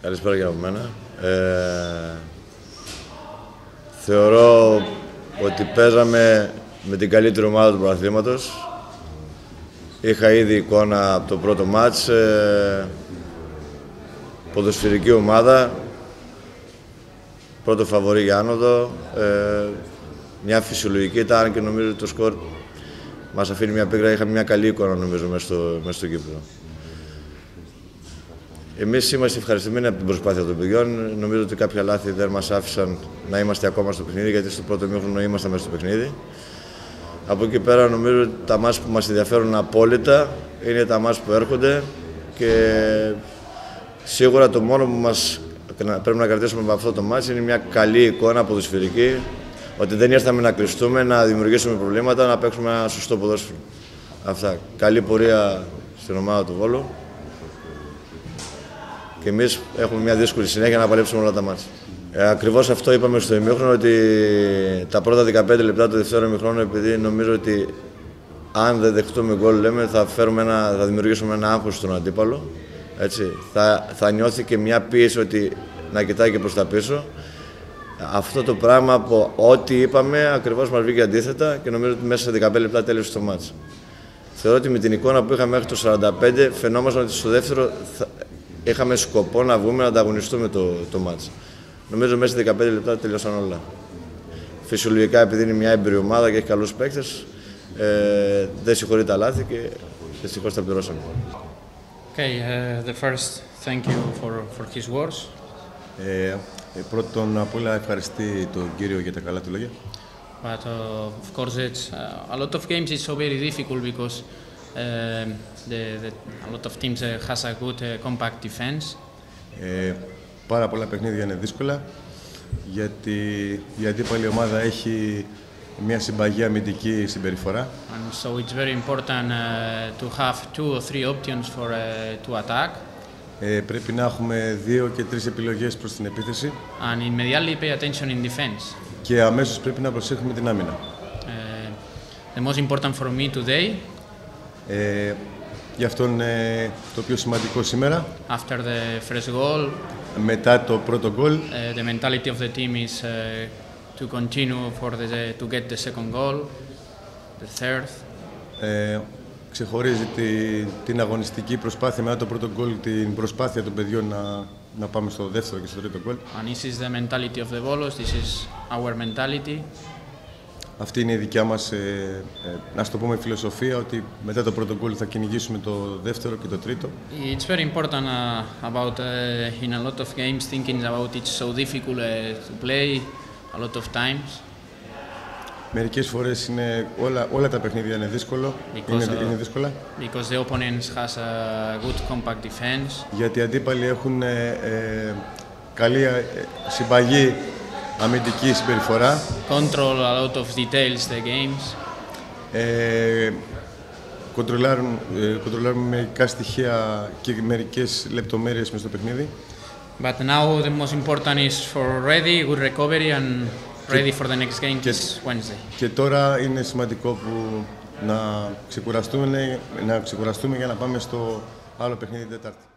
Καλησπέρα και από μένα. Θεωρώ ότι παίζαμε με την καλύτερη ομάδα του πρωταθλήματος. Είχα ήδη εικόνα από το πρώτο μάτς. Ποδοσφαιρική ομάδα. Πρώτο φαβορί για άνοδο. Μια φυσιολογική ήταν και νομίζω ότι το σκορ μας αφήνει μια πίκρα. Είχαμε μια καλή εικόνα νομίζω μέσα στο Κύπρο. Εμείς είμαστε ευχαριστημένοι από την προσπάθεια των παιδιών. Νομίζω ότι κάποια λάθη δεν μας άφησαν να είμαστε ακόμα στο παιχνίδι, γιατί στο πρώτο ημίχρονο ήμασταν μέσα στο παιχνίδι. Από εκεί πέρα νομίζω ότι τα μάτς που μας ενδιαφέρουν απόλυτα είναι τα μάτς που έρχονται και σίγουρα το μόνο που μας πρέπει να κρατήσουμε από αυτό το μάτς είναι μια καλή εικόνα ποδοσφαιρική, ότι δεν ήρθαμε να κλειστούμε, να δημιουργήσουμε προβλήματα, να παίξουμε ένα σωστό ποδόσφαιρο. Αυτά. Καλή πορεία στην ομάδα του Βόλου. Και εμείς έχουμε μια δύσκολη συνέχεια να παλέψουμε όλα τα μάτια. Ακριβώς αυτό είπαμε στο ημίχρονο, ότι τα πρώτα 15 λεπτά του δεύτερου ημίχρονου, επειδή νομίζω ότι αν δεν δεχτούμε γκολ, λέμε, θα δημιουργήσουμε ένα άγχος στον αντίπαλο. Έτσι. Θα νιώθει και μια πίεση ότι να κοιτάει και προς τα πίσω. Αυτό το πράγμα από ό,τι είπαμε ακριβώς μας βγήκε αντίθετα και νομίζω ότι μέσα σε 15 λεπτά τέλειωσε το μάτς. Θεωρώ ότι με την εικόνα που είχαμε μέχρι το 45 φαινόμασταν ότι στο δεύτερο είχαμε σκοπό να βγούμε να ανταγωνιστούμε το μάτς. Νομίζω μέσα σε 15 λεπτά τελειώσαν όλα. Φυσιολογικά, επειδή είναι μια έμπειρη ομάδα και έχει καλούς παίκτες, δεν συγχωρεί τα λάθη και δυστυχώς τα πληρώσαμε. Okay, the first thank you for his words. Πρώτον απ' όλα ευχαριστεί τον κύριο για τα καλά του λόγια. But of course, it's a lot of games is so very difficult because a lot of teams has a good compact defense. Πάρα πολλά παιχνίδια είναι δύσκολα, γιατί η αντίπαλη ομάδα έχει μια συμπαγή αμυντική συμπεριφορά. And so it's very important to have 2 or 3 options for to attack. Πρέπει να έχουμε 2 και 3 επιλογές προς την επίθεση. And immediately pay attention in defense. Και αμέσως πρέπει να προσέχουμε την άμυνα. The most important for me today. Γι' αυτό είναι το πιο σημαντικό σήμερα. After the first goal. Μετά το πρώτο γκολ. The mentality of the team is to continue to get the second goal, the third. Ξεχωρίζει την αγωνιστική προσπάθεια μετά το πρώτο γκολ, την προσπάθεια των παιδιών να πάμε στο δεύτερο και στο τρίτο γκολ. And this is the mentality of the Volos, this is our mentality. Αυτή είναι η δικιά μας, να το πούμε, φιλοσοφία, ότι μετά το πρώτο γκολ θα κυνηγήσουμε το δεύτερο και το τρίτο. It's very important about in a lot of games thinking about it's so difficult to play a lot of times. Μερικές φορές όλα τα παιχνίδια είναι δύσκολα. Because the opponents has a good compact defense. Γιατί οι αντίπαλοι έχουν καλή συμπαγή αμυντική συμπεριφορά. Control a lot of details the games. Κοντρολάρουν μερικά στοιχεία και μερικές λεπτομέρειες μες στο παιχνίδι. But now the most important is for ready, good recovery and ready for the next game this Wednesday. Και τώρα είναι σημαντικό να ξεκουραστούμε για να πάμε στο άλλο παιχνίδι την Τετάρτη.